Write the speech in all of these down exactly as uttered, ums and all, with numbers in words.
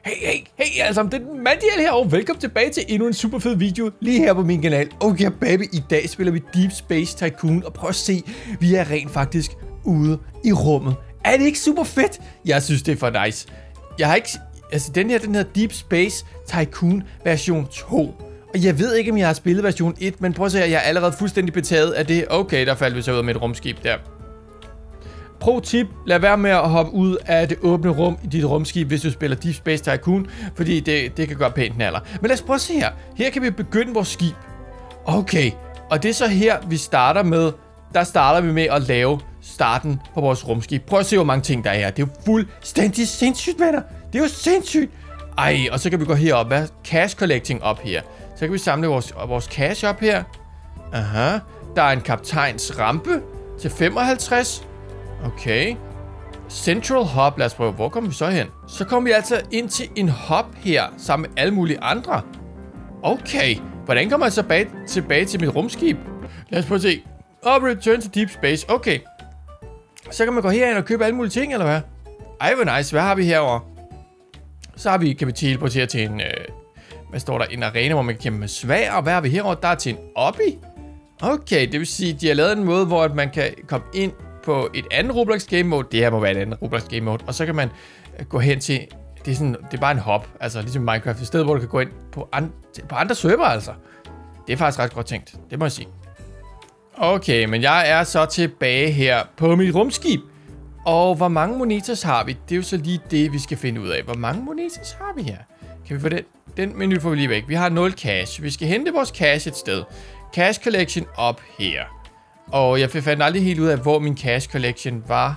Hey, hey, hey alle sammen, det er Mandiel her, og velkommen tilbage til endnu en super fed video lige her på min kanal. Okay baby, i dag spiller vi Deep Space Tycoon, og prøv at se, vi er rent faktisk ude i rummet. Er det ikke super fedt? Jeg synes, det er for nice. Jeg har ikke, altså den her, den hedder Deep Space Tycoon version to. Og jeg ved ikke, om jeg har spillet version et, men prøv at se her, jeg er allerede fuldstændig betaget af det. Okay, der faldt vi så ud med et rumskib der. Pro tip, lad være med at hoppe ud af det åbne rum i dit rumskib, hvis du spiller Deep Space Tycoon, fordi det, det kan gøre pænt naller. Men lad os prøve at se her. Her kan vi begynde vores skib. Okay, og det er så her, vi starter med. Der starter vi med at lave starten på vores rumskib. Prøv at se, hvor mange ting der er her. Det er jo fuldstændig sindssygt, venner. Det er jo sindssygt. Ej, og så kan vi gå herop. Hvad? Cash collecting op her. Så kan vi samle vores, vores cash op her. Aha. Der er en kaptajns rampe til femoghalvtreds. Okay. Central hub. Lad os prøve. Hvor kommer vi så hen? Så kommer vi altså ind til en hub her, sammen med alle mulige andre. Okay. Hvordan kommer jeg så bag, tilbage til mit rumskib? Lad os prøve at se. Oh, return to deep space. Okay. Så kan man gå herind og købe alle mulige ting, eller hvad? Ej, hvor nice. Hvad har vi herovre? Så har vi, kan vi teleportere til en... Øh, hvad står der? En arena, hvor man kan kæmpe med sværd. Og hvad har vi herovre? Der er til en obby. Okay, det vil sige, de har lavet en måde, hvor man kan komme ind på et andet Roblox game mode. Det her må være et andet Roblox game mode. Og så kan man gå hen til... Det er, sådan, det er bare en hop. Altså ligesom Minecraft. Et sted, hvor du kan gå ind på, an, på andre server, altså. Det er faktisk ret godt tænkt. Det må jeg sige. Okay, men jeg er så tilbage her på mit rumskib. Og hvor mange monitors har vi? Det er jo så lige det, vi skal finde ud af. Hvor mange monitors har vi her? Kan vi få den? Den menu får vi lige væk. Vi har nul cash. Vi skal hente vores cash et sted. Cash collection op her. Og jeg fandt aldrig helt ud af, hvor min cash collection var.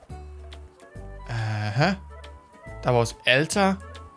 Aha. Der er vores altar.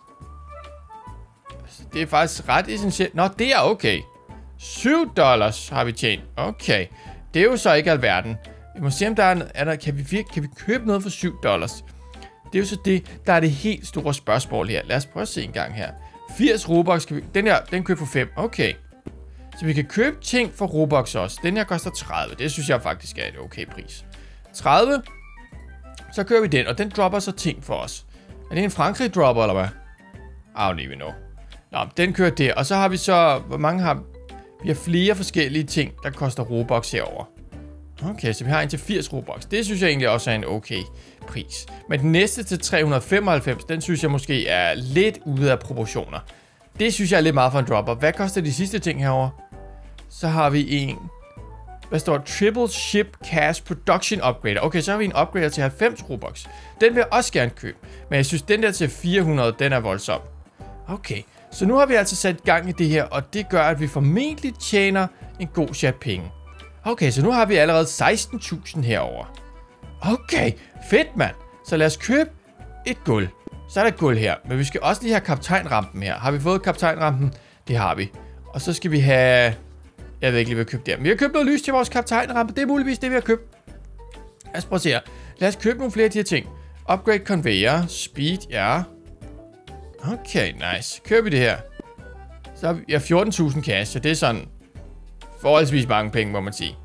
Det er faktisk ret essentielt. Nå, det er okay. syv dollars har vi tjent. Okay. Det er jo så ikke alverden. Vi må se, om der er, er der, kan, vi, kan vi købe noget for syv dollars? Det er jo så det, der er det helt store spørgsmål her. Lad os prøve at se en gang her. firs Robux. Kan vi, den her, den køber for fem. Okay. Så vi kan købe ting for Robux også. Den her koster tredive. Det synes jeg faktisk er et okay pris. tredive. Så kører vi den, og den dropper så ting for os. Er det en Frankrig dropper, eller hvad? I don't even know. Nå, den kører der. Og så har vi så... Hvor mange har... Vi har flere forskellige ting, der koster Robux herover. Okay, så vi har en til firs Robux. Det synes jeg egentlig også er en okay pris. Men den næste til tre hundrede og femoghalvfems, den synes jeg måske er lidt ude af proportioner. Det synes jeg er lidt meget for en dropper. Hvad koster de sidste ting herover? Så har vi en... Hvad står der? Triple Ship Cash Production Upgrader. Okay, så har vi en upgrader til halvfems Robux. Den vil jeg også gerne købe. Men jeg synes, den der til fire hundrede, den er voldsom. Okay, så nu har vi altså sat gang i det her, og det gør, at vi formentlig tjener en god chat penge. Okay, så nu har vi allerede seksten tusind herover. Okay, fedt mand. Så lad os købe et gulv. Så er der et gulv her, men vi skal også lige have kaptajnrampen her. Har vi fået kaptajnrampen? Det har vi. Og så skal vi have... Jeg ved ikke lige, hvad vi har købt der. Men vi har købt noget lys til vores kaptajnrampe. Det er muligvis det, vi har købt. Lad os prøve at se her. Lad os købe nogle flere af de her ting. Upgrade conveyor. Speed, ja. Okay, nice. Køber vi det her. Så har vi ja, fjorten tusind cash, så det er sådan... forholdsvis mange penge, må man sige.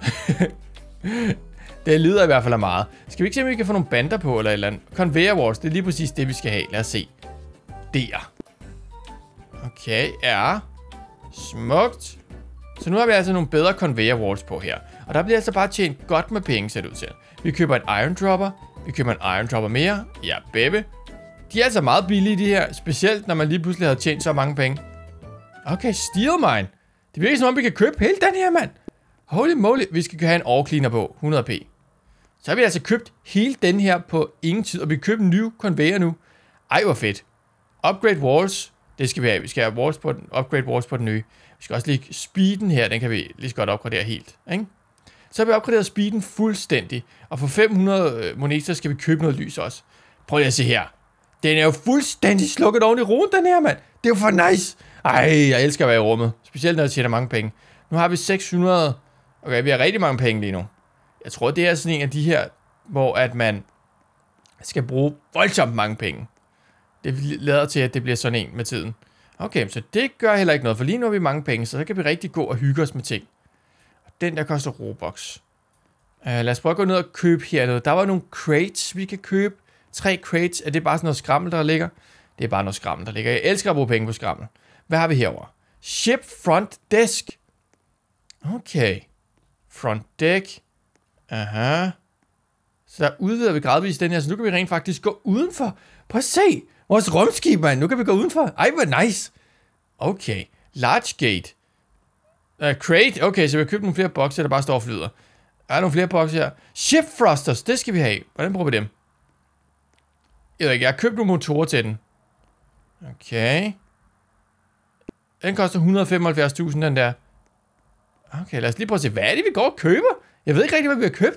Det lyder i hvert fald af meget. Skal vi ikke se, om vi kan få nogle bander på, eller et eller andet? Conveyor walls, det er lige præcis det, vi skal have. Lad os se. Der. Okay, ja. Smukt. Så nu har vi altså nogle bedre conveyor walls på her. Og der bliver altså bare tjent godt med penge, ser det ud til. Vi køber en iron dropper. Vi køber en iron dropper mere. Ja, baby. De er altså meget billige, de her. Specielt, når man lige pludselig havde tjent så mange penge. Okay, steel mine. Det virker som om, vi kan købe hele den her, mand. Holy moly. Vi skal have en ore cleaner på. hundrede p. Så har vi altså købt hele den her på ingen tid. Og vi køber en ny conveyor nu. Ej, hvor fedt. Upgrade walls. Det skal vi have. Vi skal have walls på den. Upgrade walls på den nye. Vi skal også lige speeden her. Den kan vi lige så godt opgradere helt. Ikke? Så har vi opgraderet speeden fuldstændig. Og for fem hundrede moneter skal vi købe noget lys også. Prøv lige at se her. Den er jo fuldstændig slukket oven i roen, den her, mand. Det er jo for nice. Ej, jeg elsker at være i rummet. Specielt når jeg tjener mange penge. Nu har vi seks hundrede. Okay, vi har rigtig mange penge lige nu. Jeg tror, det er sådan en af de her, hvor at man skal bruge voldsomt mange penge. Det lader til, at det bliver sådan en med tiden. Okay, så det gør heller ikke noget, for lige nu har vi mange penge, så så kan vi rigtig gå og hygge os med ting. Den der koster Robux. Uh, lad os prøve at gå ned og købe hernede. Der var nogle crates, vi kan købe. Tre crates. Er det bare sådan noget skrammel, der ligger? Det er bare noget skrammel, der ligger. Jeg elsker at bruge penge på skrammel. Hvad har vi herovre? Ship front desk. Okay. Front deck. Aha. Så der udvider vi gradvist den her, så nu kan vi rent faktisk gå udenfor. Prøv at se. Vores rumskib, mand. Nu kan vi gå udenfor. Ej, hvor nice. Okay. Large gate. Uh, crate. Okay, så vi har købt nogle flere bokser, der bare står og flyder. Der er nogle flere bokser her. Ship thrusters. Det skal vi have. Hvordan bruger vi dem? Jeg ved ikke. Jeg har købt nogle motorer til den. Okay. Den koster et hundrede og femoghalvfjerds tusind, den der. Okay, lad os lige prøve at se. Hvad er det, vi går og køber? Jeg ved ikke rigtig, hvad vi har købt.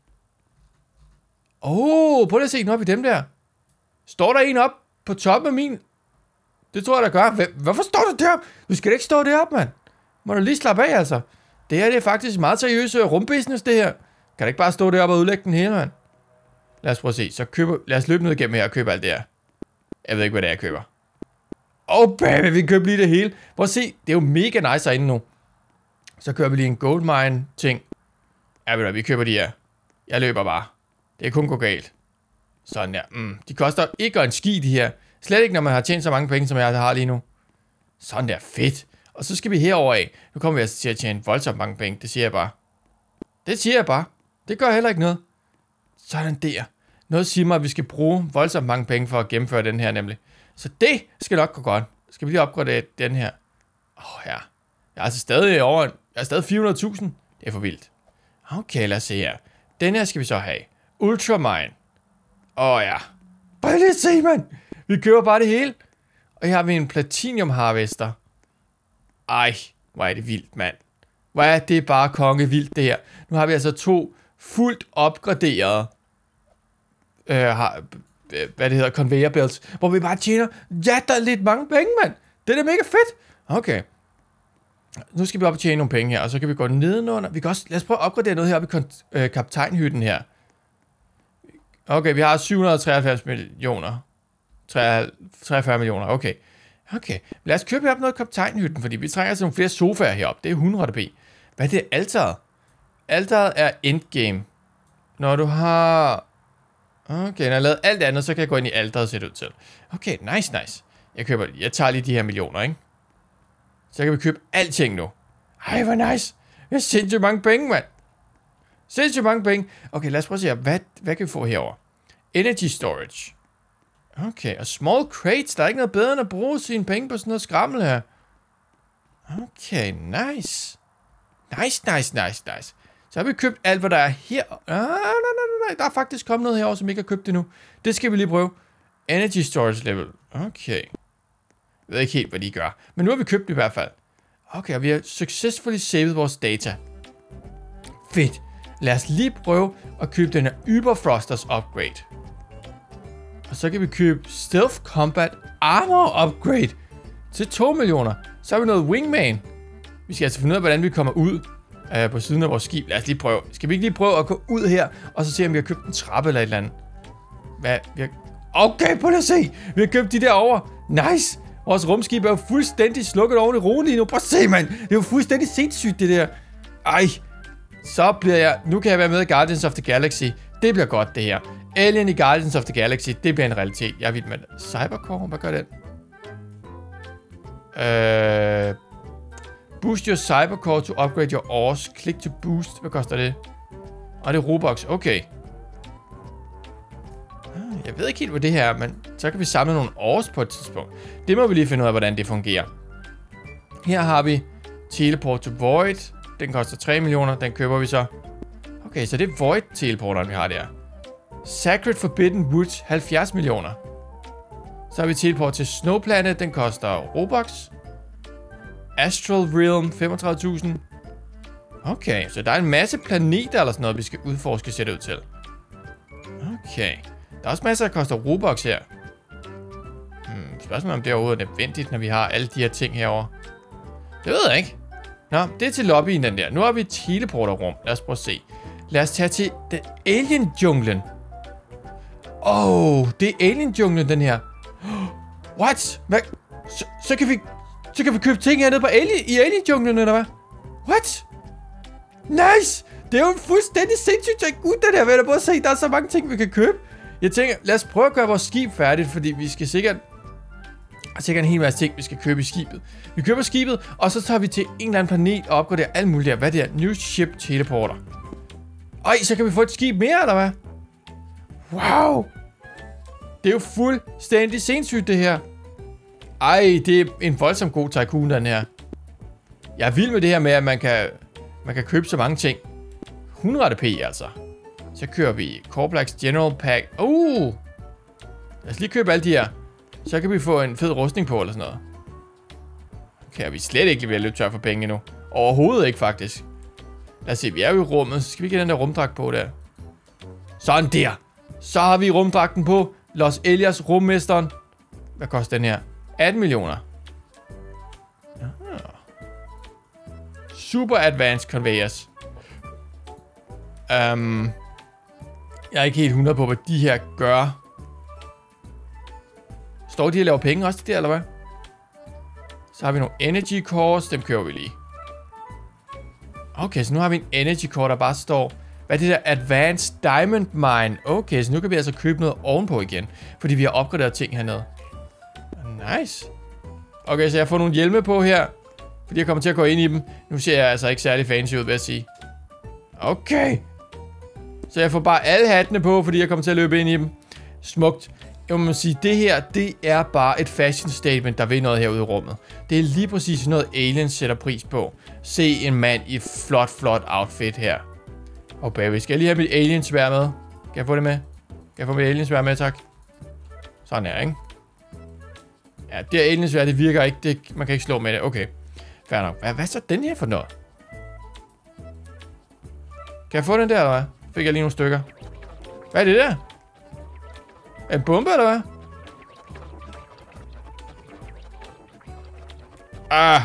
Åh, oh, prøv lige at se. Nu har vi dem der. Står der en op på toppen af min? Det tror jeg, der gør. Hvorfor står du der? Du skal da ikke stå deroppe, mand. Må du lige slappe af, altså. Det her det er faktisk meget seriøst rumbusiness, det her. Kan du ikke bare stå deroppe og udlægge den hele, mand? Lad os prøve at se. Så køber, lad os løbe ned igennem her og købe alt det her. Jeg ved ikke, hvad det er, jeg køber. Åh, oh, baby, vi køber lige det hele. Prøv at se. Det er jo mega nice herinde nu. Så køber vi lige en goldmine ting. Ja, ved du, vi køber de her. Jeg løber bare. Det er kun gå galt. Sådan der. Mm. De koster ikke en ski, de her. Slet ikke, når man har tjent så mange penge, som jeg har lige nu. Sådan der. Fedt. Og så skal vi herover af. Nu kommer vi altså til at tjene voldsomt mange penge. Det siger jeg bare. Det siger jeg bare. Det gør heller ikke noget. Sådan der. Noget siger mig, at vi skal bruge voldsomt mange penge for at gennemføre den her nemlig. Så det skal nok gå godt. Skal vi lige opgradere den her. Åh oh, ja. Jeg er altså stadig over. Jeg er stadig fire hundrede tusind. Det er for vildt. Okay, lad os se her. Den her skal vi så have. Ultramine. Åh oh, ja. Prøv lige at se, mand. Vi køber bare det hele. Og her har vi en Platinum Harvester. Ej, hvor er det vildt, mand. Hvor er det bare kongevildt, det her. Nu har vi altså to fuldt opgraderede øh, har, hvad det hedder, conveyor belts, hvor vi bare tjener, ja, der er lidt mange penge, mand. Det er da mega fedt. Okay. Nu skal vi op og tjene nogle penge her, og så kan vi gå nedenunder. Vi kan også, lad os prøve at opgradere noget her oppe i øh, kaptajnhytten her. Okay, vi har syv hundrede og treoghalvfems millioner. treogfyrre millioner, okay. Okay, lad os købe op noget kaptajnhytten, fordi vi trænger altså nogle flere sofaer heroppe. Det er hundrede p. Hvad er det? Alteret? Alteret er endgame. Når du har... Okay, når jeg har lavet alt andet, så kan jeg gå ind i alteret og sætte ud til. Okay, nice, nice. Jeg køber... Jeg tager lige de her millioner, ikke? Så kan vi købe alting nu. Ej, hvor nice. Jeg har sindssygt mange penge, mand. Sindssygt mange penge. Okay, lad os prøve at se her. Hvad, hvad kan vi få herover? Energy storage. Okay, og small crates. Der er ikke noget bedre end at bruge sine penge på sådan noget skrammel her. Okay, nice. Nice, nice, nice, nice. Så har vi købt alt, hvad der er her. Ah, nej, nej, nej. Der er faktisk kommet noget herovre, som ikke har købt det nu. Det skal vi lige prøve. Energy storage level. Okay. Jeg ved ikke helt, hvad de gør. Men nu har vi købt det i hvert fald. Okay, og vi har successfully saved vores data. Fedt. Lad os lige prøve at købe den her Überfrosters upgrade. Og så kan vi købe Stealth Combat Armor upgrade til to millioner. Så har vi noget Wingman. Vi skal altså finde ud af, hvordan vi kommer ud øh, på siden af vores skib. Lad os lige prøve. Skal vi ikke lige prøve at gå ud her, og så se, om vi har købt en trappe eller et eller andet? Hvad? Vi har... Okay, prøv lige at se. Vi har købt de der over. Nice. Vores rumskib er jo fuldstændig slukket oven i roen lige nu. Prøv at se, mand. Det er jo fuldstændig sindssygt, det der. Ej. Så bliver jeg... Nu kan jeg være med i Guardians of the Galaxy. Det bliver godt, det her. Alien i Guardians of the Galaxy. Det bliver en realitet. Jeg er vild med det. Cybercore, hvad gør den? Øh... Boost your Cybercore to upgrade your ores. Click to boost. Hvad koster det? Og det er Robux. Okay. Jeg ved ikke helt, hvad det her er, men så kan vi samle nogle ores på et tidspunkt. Det må vi lige finde ud af, hvordan det fungerer. Her har vi Teleport to Void. Den koster tre millioner. Den køber vi så. Okay, så det er Void-teleporteren, vi har der. Sacred Forbidden Woods, halvfjerds millioner. Så har vi teleport til Snow Planet. Den koster Robux. Astral Realm, femogtredive tusind. Okay, så der er en masse planeter eller sådan noget, vi skal udforske, ser det ud til. Okay. Der er også masser, der koster Robux her. Hmm, spørgsmålet om det overhovedet er nødvendigt, når vi har alle de her ting herovre. Det ved jeg ikke. Nå, det er til lobbyen, den der. Nu har vi et teleporterrum. Lad os prøve at se. Lad os tage til den Alien-junglen. Åh, oh, det er Alien-junglen, den her. What? Hvad? Så, så, kan vi, så kan vi købe ting hernede på Alien, i Alien-junglen, eller hvad? What? Nice! Det er jo fuldstændig sindssygt at ud, den her. Vil jeg prøve at se, der er så mange ting, vi kan købe. Jeg tænker, lad os prøve at gøre vores skib færdigt, fordi vi skal sikkert Og sikkert en hel masse ting, vi skal købe i skibet. Vi køber skibet, og så tager vi til en eller anden planet og opgraderer alt muligt der. Hvad det er? New Ship Teleporter. Ej, så kan vi få et skib mere, eller hvad? Wow! Det er jo fuldstændig sindssygt, det her. Ej, det er en voldsomt god tycoon, den her. Jeg er vild med det her med, at man kan, man kan købe så mange ting. hundrede P, altså. Så kører vi Corplex General Pack. Uh! Lad os lige købe alle de her. Så kan vi få en fed rustning på, eller sådan noget. Okay, vi er slet ikke ved at løbe tør for penge endnu. Overhovedet ikke, faktisk. Lad os se, vi er jo i rummet. Så skal vi ikke have den der rumdragt på der. Sådan der. Så har vi rumdragten på. Los Elias, rummesteren. Hvad koster den her? atten millioner. Aha. Super Advanced Conveyors. Um, jeg er ikke helt hundrede på, hvad de her gør. Står de og laver penge også, de der, eller hvad? Så har vi nogle Energy Cores. Dem kører vi lige. Okay, så nu har vi en Energy Core, der bare står... Hvad er det der? Advanced Diamond Mine. Okay, så nu kan vi altså købe noget ovenpå igen. Fordi vi har opgraderet ting hernede. Nice. Okay, så jeg får nogle hjelme på her. Fordi jeg kommer til at gå ind i dem. Nu ser jeg altså ikke særlig fancy ud, vil jeg sige. Okay. Så jeg får bare alle hattene på, fordi jeg kommer til at løbe ind i dem. Smukt. Jeg må sige, det her, det er bare et fashion statement, der vil noget herude i rummet. Det er lige præcis noget, aliens sætter pris på. Se en mand i et flot, flot outfit her. Og baby, skal jeg lige have mit aliensværd med? Kan jeg få det med? Kan jeg få mit aliensværd med, tak? Sådan her, ikke? Ja, det her aliensværd, det virker ikke. Det, man kan ikke slå med det. Okay. Fair nok. Hvad, hvad er så den her for noget? Kan jeg få den der, eller hvad? Fik jeg lige nogle stykker. Hvad er det der? En bombe, eller hvad? Ah.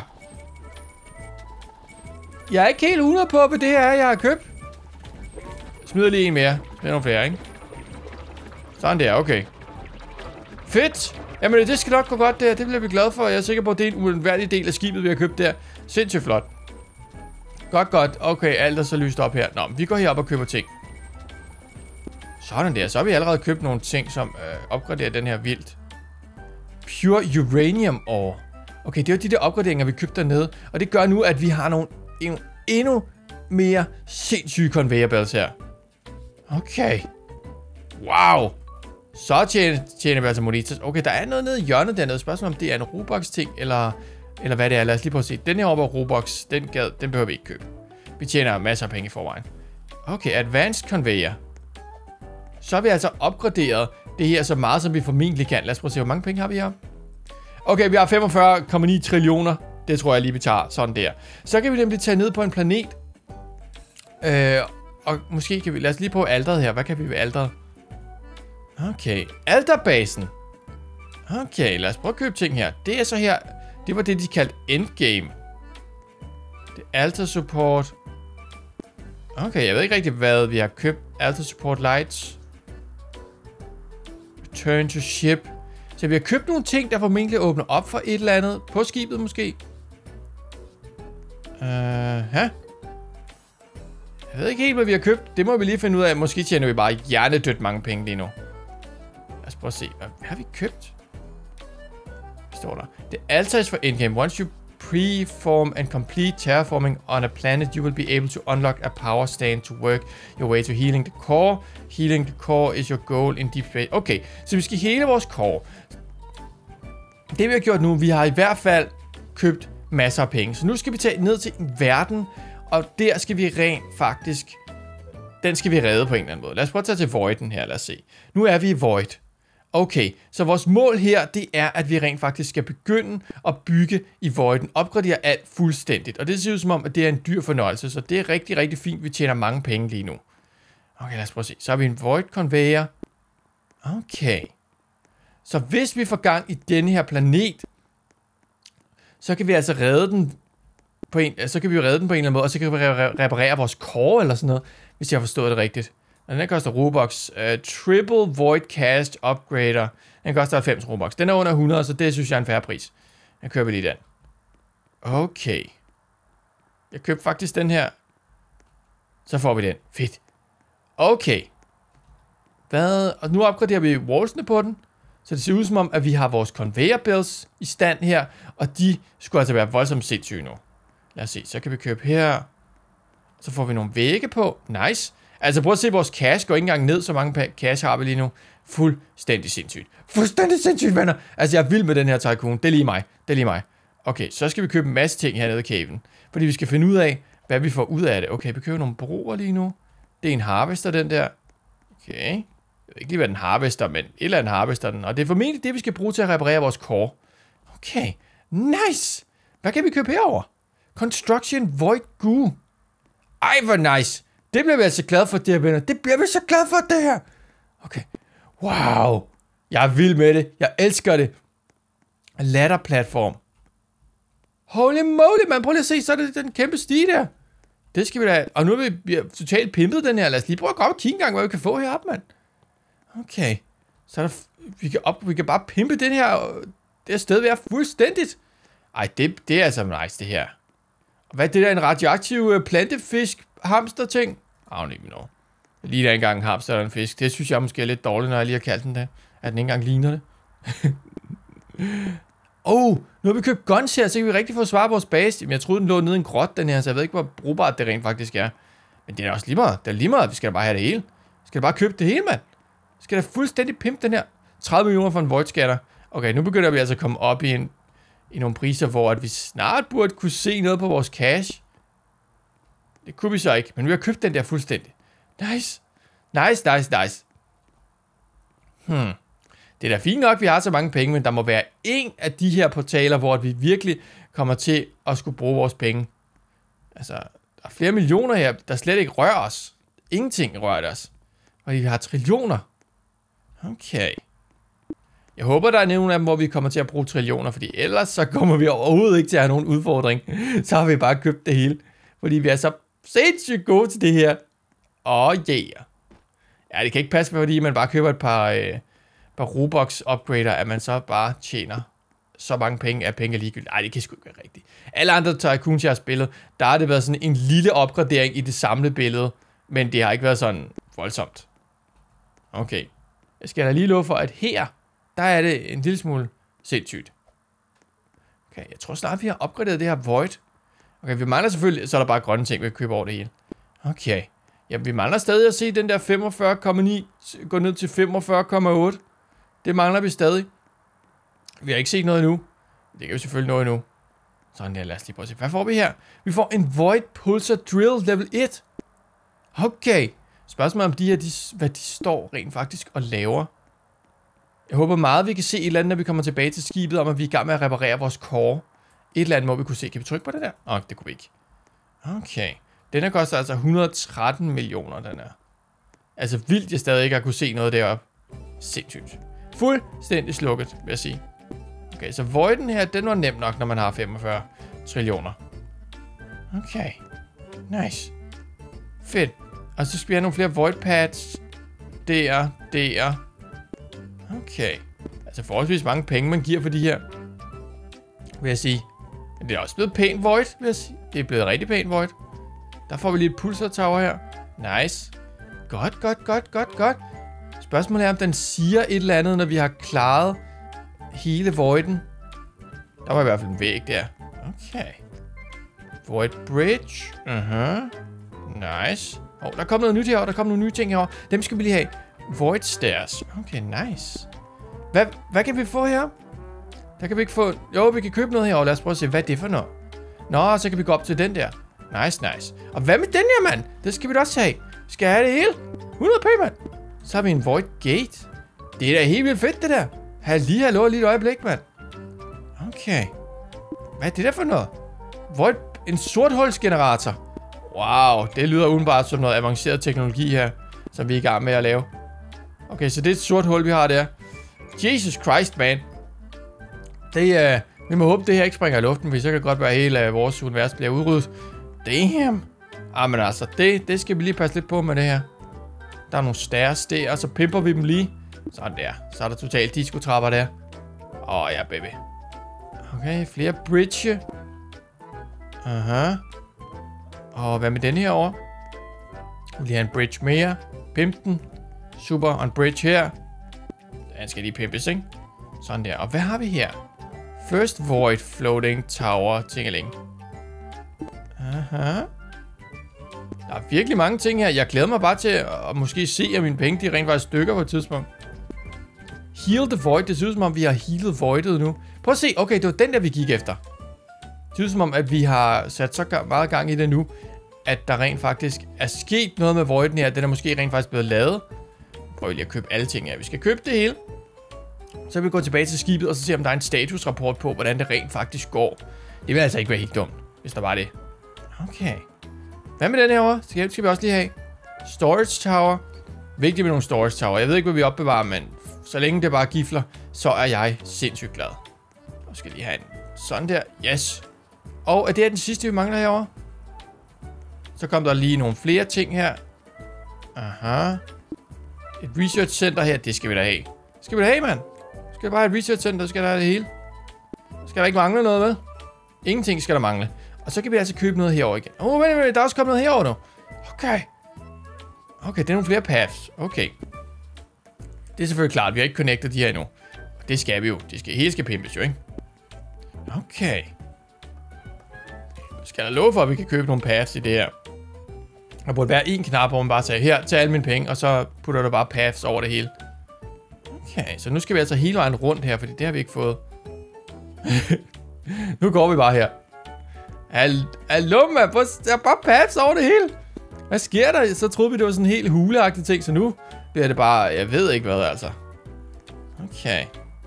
Jeg er ikke helt hundrede på, hvad det her er, jeg har købt. Smider lige en mere. Smider nogle flere, ikke? Sådan der, okay. Fedt. Jamen, det skal nok gå godt der. Det bliver vi glade for. Jeg er sikker på, at det er en uundværlig del af skibet, vi har købt der. Sindssygt flot. Godt, godt. Okay, alt er så lyst op her. Nå, vi går herop og køber ting. Sådan der. Så har vi allerede købt nogle ting, som øh, opgraderer den her vildt. Pure Uranium Ore. Okay, det er jo de der opgraderinger, vi købte dernede. Og det gør nu, at vi har nogle endnu, endnu mere sindssyge conveyor belts her. Okay. Wow. Så tjener, tjener vi altså monitor. Okay, der er noget nede i hjørnet dernede. Spørgsmål om det er en Robux-ting, eller, eller hvad det er. Lad os lige prøve at se. Den her oppe af Robux, den, gad, den behøver vi ikke købe. Vi tjener masser af penge i forvejen. Okay, Advanced Conveyor. Så har vi altså opgraderet det her så meget, som vi formentlig kan. Lad os prøve at se, hvor mange penge har vi her. Okay, vi har femogfyrre komma ni trillioner. Det tror jeg lige, vi tager sådan der. Så kan vi nemlig tage ned på en planet. Øh, og måske kan vi... Lad os lige prøve alteret her. Hvad kan vi ved alteret? Okay, alterbasen. Okay, lad os prøve at købe ting her. Det er så her... Det var det, de kaldte endgame. Det er altar support. Okay, jeg ved ikke rigtig, hvad vi har købt. Altar support lights. Return to ship. Så vi har købt nogle ting, der formentlig åbner op for et eller andet. På skibet måske. Uh, ja. Jeg ved ikke helt, hvad vi har købt. Det må vi lige finde ud af. Måske tjener vi bare hjernedødt mange penge lige nu. Lad os prøve at se. Hvad har vi købt? Hvad står der? The altars for endgame. Once you preform and complete terraforming on a planet, you will be able to unlock a power stand to work your way to healing the core. Healing the core is your goal in deep space. Okay, så vi skal hele vores core. Det vi har gjort nu, vi har i hvert fald købt masser af penge. Så nu skal vi tage ned til en verden, og der skal vi rent faktisk... Den skal vi redde på en eller anden måde. Lad os prøve at tage til Voiden her, lad os se. Nu er vi i Void. Okay, så vores mål her, det er, at vi rent faktisk skal begynde at bygge i Voiden. Opgradere alt fuldstændigt. Og det ser ud som om, at det er en dyr fornøjelse, så det er rigtig, rigtig fint. Vi tjener mange penge lige nu. Okay, lad os prøve at se. Så har vi en Void Conveyor. Okay. Så hvis vi får gang i denne her planet, så kan vi altså redde den på en, så kan vi redde den på en eller anden måde, og så kan vi reparere vores core eller sådan noget, hvis jeg har forstået det rigtigt. Og den her koster Robux. Uh, Triple Void Cast Upgrader. Den koster halvfems Robux. Den er under hundrede, så det synes jeg er en fair pris. Jeg køber lige den. Okay. Jeg købte faktisk den her. Så får vi den. Fedt. Okay. Hvad? Og nu opgraderer vi wallsene på den. Så det ser ud som om, at vi har vores conveyor belts i stand her, og de skulle altså være voldsomt sindssyge nu. Lad os se, så kan vi købe her. Så får vi nogle vægge på. Nice. Altså prøv at se, vores cash går ikke engang ned, så mange cash har vi lige nu. Fuldstændig sindssygt. Fuldstændig sindssygt, venner. Altså jeg er vild med den her tycoon. Det er lige mig. Det er lige mig. Okay, så skal vi købe en masse ting hernede i caven. Fordi vi skal finde ud af, hvad vi får ud af det. Okay, vi køber nogle broer lige nu. Det er en harvester, den der. Okay. Jeg ved ikke lige, hvad den harvester, men et eller andet harvester den. Og det er formentlig det, vi skal bruge til at reparere vores core. Okay. Nice. Hvad kan vi købe herover? Construction Void Goo. Ej, hvor nice. Det bliver vi altså glad for, det her, venner. Det bliver vi så glad for, det her. Okay. Wow. Jeg er vild med det. Jeg elsker det. Ladderplatform. Holy moly, man. Prøv lige at se, så er det den kæmpe stige der. Det skal vi da. Og nu er vi, vi er totalt pimpet den her. Lad os lige prøve at gå op og kigge en gang, hvad vi kan få heroppe, mand. Okay. Så er der, vi, kan op, vi kan bare pimpe den her, det her sted, vi er fuldstændigt. Ej, det, det er altså nice, det her. Og hvad er det der, en radioaktiv uh, plantefisk hamster ting? I don't even know. Lige der engang en hamster eller en fisk. Det synes jeg måske er lidt dårligt, når jeg lige har kaldt den det. At den ikke engang ligner det. Oh, nu har vi købt guns her, så kan vi rigtig få svar på vores base. Men jeg troede, den lå nede i en grot, den her, så jeg ved ikke, hvor brugbart det rent faktisk er. Men det er også lige meget. Det er lige meget. Vi skal da bare have det hele. Vi skal da bare købe det hele, mand. Vi skal da fuldstændig pimpe den her. tredive millioner for en void scanner. Okay, nu begynder vi altså at komme op i, en, i nogle priser, hvor at vi snart burde kunne se noget på vores cash. Det kunne vi så ikke, men vi har købt den der fuldstændig. Nice. Nice, nice, nice. Hmm. Det er da fint nok, vi har så mange penge, men der må være en af de her portaler, hvor vi virkelig kommer til at skulle bruge vores penge. Altså, der er flere millioner her, der slet ikke rører os. Ingenting rører os. Fordi vi har trillioner. Okay. Jeg håber, der er nogle af dem, hvor vi kommer til at bruge trillioner, fordi ellers så kommer vi overhovedet ikke til at have nogen udfordring. Så har vi bare købt det hele. Fordi vi er så sindssygt gode til det her. Åh, oh, yeah. Ja, det kan ikke passe, fordi man bare køber et par, øh, par Robux-upgrader, at man så bare tjener så mange penge, at penge er ligegyldigt. Ej, det kan sgu ikke være rigtigt. Alle andre tycoons, jeg har spillet, der har det været sådan en lille opgradering i det samlede billede, men det har ikke været sådan voldsomt. Okay. Jeg skal da lige love for, at her, der er det en lille smule sindssygt. Okay, jeg tror snart, vi har opgraderet det her Void. Okay, vi mangler selvfølgelig, så er der bare grønne ting, vi kan købe over det hele. Okay. Jamen, vi mangler stadig at se den der femogfyrre komma ni gå ned til femogfyrre komma otte. Det mangler vi stadig. Vi har ikke set noget endnu. Det kan vi selvfølgelig nå endnu. Sådan der, lad os lige prøve at se. Hvad får vi her? Vi får en Void Pulsar Drill level et. Okay. Spørgsmålet om de her, de, hvad de står rent faktisk og laver. Jeg håber meget, vi kan se et eller andet, når vi kommer tilbage til skibet, om at vi er i gang med at reparere vores core. Et eller andet må vi kunne se. Kan vi trykke på det der? Åh, oh, det kunne vi ikke. Okay. Den her koster altså et hundrede og tretten millioner, den her. Altså vildt, jeg stadig ikke har kunne se noget deroppe. Sindssygt. Fuldstændig slukket, vil jeg sige. Okay, så Void'en her, den var nem nok, når man har femogfyrre trillioner. Okay. Nice. Fedt. Og så skal vi have nogle flere Void Pads. Der, der. Okay. Altså forholdsvis mange penge, man giver for de her. Vil jeg sige. Men det er også blevet pænt Void, vil jeg sige. Det er blevet rigtig pænt Void. Der får vi lige et Pulsar Tower her. Nice. Godt, godt, godt, godt, godt. Spørgsmålet er, om den siger et eller andet, når vi har klaret hele Void'en. Der var i hvert fald en væg der. Okay. Void Bridge. Uh-huh. Nice. Åh, oh, der kom noget nyt herovre. Der kom nogle nye ting herovre. Dem skal vi lige have. Void Stairs. Okay, nice. Hvad, hvad kan vi få her? Der kan vi ikke få... Jo, vi kan købe noget herovre. Lad os prøve at se, hvad det er for noget. Nå, så kan vi gå op til den der. Nice, nice. Og hvad med den her, mand? Det skal vi da også have. Skal jeg have det hele? hundrede p, mand. Så har vi en Void Gate. Det er da helt vildt fedt, det der. Har lige hallo lige et øjeblik, mand. Okay. Hvad er det der for noget? Void... En sorthulsgenerator. Wow, det lyder udenbart som noget avanceret teknologi her, som vi er i gang med at lave. Okay, så det er et sort hul, vi har der. Jesus Christ, man. Det, uh, vi må håbe, det her ikke springer i luften, for så kan det godt være, at hele uh, vores univers bliver udryddet. Damn. Ah, men altså, det, det skal vi lige passe lidt på med det her. Der er nogle stairs der, og så pimper vi dem lige. Sådan der. Så er der totalt disco-trapper der. Åh, oh, ja, baby. Okay, flere bridge. Aha. Og hvad med den her over? Vi vil have en bridge mere. Pimp den. Super, og en bridge her. Han skal lige pimpes, ikke? Sådan der. Og hvad har vi her? First Void Floating Tower Tingeling. Aha. Der er virkelig mange ting her. Jeg glæder mig bare til at måske se, at mine penge de rent faktisk stykker på et tidspunkt. Heal the Void. Det ser ud som om, vi har healet Voidet nu. Prøv at se. Okay, det var den der, vi gik efter. Det ser ud som om, at vi har sat så meget gang i det nu, at der rent faktisk er sket noget med Voiden her. Den er måske rent faktisk blevet lavet. Prøv lige at købe alle ting her. Vi skal købe det hele. Så vil vi gå tilbage til skibet, og så se, om der er en statusrapport på, hvordan det rent faktisk går. Det vil altså ikke være helt dumt, hvis der var det. Okay. Hvad med den herovre? Skal, skal vi også lige have? Storage Tower. Vigtigt med nogle Storage Tower. Jeg ved ikke, hvad vi opbevarer, men så længe det bare gifler, så er jeg sindssygt glad. Og skal lige have en sådan der. Yes. Og er det den sidste, vi mangler herovre? Så kom der lige nogle flere ting her. Aha. Et research center her, det skal vi da have. Skal vi da have, mand? Skal vi bare have et research center, skal der have det hele? Skal der ikke mangle noget med? Ingenting skal der mangle. Og så kan vi altså købe noget herover igen. Åh, oh, vent, vent, der er også kommet noget herover nu. Okay. Okay, det er nogle flere paths. Okay. Det er selvfølgelig klart, vi har ikke connectet de her endnu. Og det skal vi jo. Det skal, hele skal pimpes jo, ikke? Okay. Skal der love for, at vi kan købe nogle paths i det her? Der burde være en knap, hvor man bare siger, her, tag alle mine penge, og så putter du bare paths over det hele. Okay, så nu skal vi altså hele vejen rundt her, fordi det har vi ikke fået. Nu går vi bare her. Hallo, man, der er bare paths over det hele. Hvad sker der? Så troede vi, det var sådan en helt huleagtig ting, så nu bliver det bare, jeg ved ikke hvad, altså. Okay.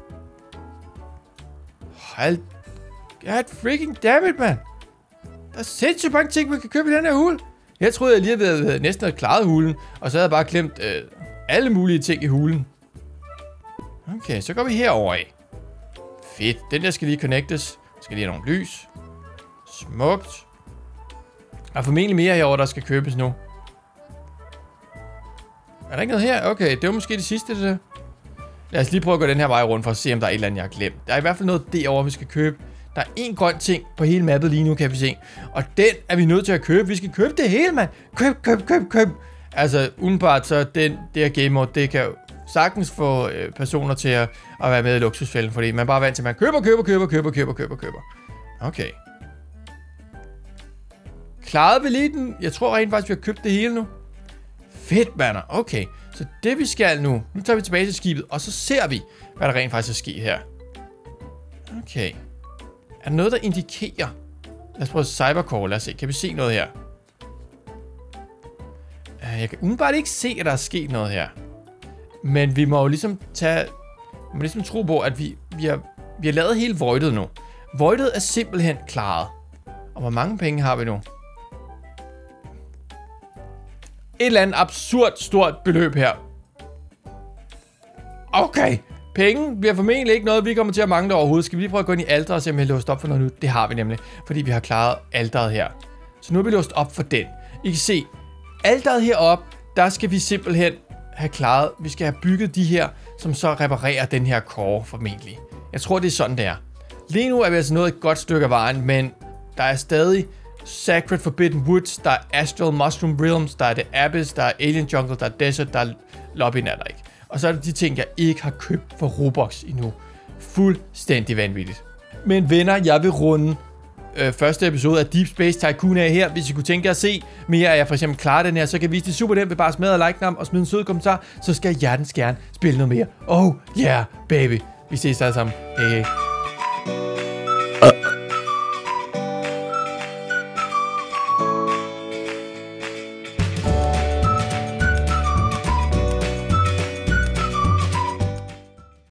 Hold. God freaking dammit, man. Der er sindssygt mange ting, man kan købe i den her hule. Jeg troede, jeg lige havde, havde næsten havde klaret hulen, og så havde jeg bare glemt øh, alle mulige ting i hulen. Okay, så går vi herover af. Fedt. Den der skal lige connectes. Skal lige have nogle lys. Smukt. Der er formentlig mere herover, der skal købes nu. Er der ikke noget her? Okay, det var måske det sidste, det der. Lad os lige prøve at gå den her vej rundt, for at se, om der er et eller andet, jeg har glemt. Der er i hvert fald noget derovre, vi skal købe. Der er en grøn ting på hele mappet lige nu, kan vi se. Og den er vi nødt til at købe. Vi skal købe det hele, mand. Køb, køb, køb, køb. Altså, udenbart, så den, det her game mode, det kan sagtens få øh, personer til at, at være med i luksusfælden, fordi man bare er vant til, at man køber, køber, køber, køber, køber, køber, køber. Okay. Klarede vi lige den? Jeg tror rent faktisk, vi har købt det hele nu. Fedt, mander. Okay. Så det vi skal nu, nu tager vi tilbage til skibet, og så ser vi, hvad der rent faktisk er sket her. Okay. Er der noget, der indikerer? Lad os prøve cybercore. Lad os se. Kan vi se noget her? Jeg kan umiddelbart ikke se, at der er sket noget her. Men vi må jo ligesom tage... Vi må ligesom tro på, at vi, vi, har, vi har lavet hele Voidet nu. Voidet er simpelthen klaret. Og hvor mange penge har vi nu? Et eller andet absurd stort beløb her. Okay. Penge bliver formentlig ikke noget, vi kommer til at mangle overhovedet. Skal vi lige prøve at gå ind i alteret og se, om vi har låst op for noget nyt? Det har vi nemlig, fordi vi har klaret alteret her. Så nu er vi låst op for den. I kan se, alteret heroppe, der skal vi simpelthen have klaret. Vi skal have bygget de her, som så reparerer den her core formentlig. Jeg tror, det er sådan, det er. Lige nu er vi altså nået et godt stykke af vejen, men der er stadig Sacred Forbidden Woods, der er Astral Mushroom Realms, der er The Abyss, der er Alien Jungle, der er Desert, der er Lobbyen er der ikke. Og så er det de ting, jeg ikke har købt for Robux endnu. Fuldstændig vanvittigt. Men venner, jeg vil runde øh, første episode af Deep Space Tycoon af her. Hvis I kunne tænke jer at se mere af jer for eksempel klare den her, så kan vi vise det super nemt ved bare at smadre like-knappen og smide en sød kommentar. Så skal jeg hjertens gerne spille noget mere. Oh yeah, baby. Vi ses alle sammen. Hey, hey.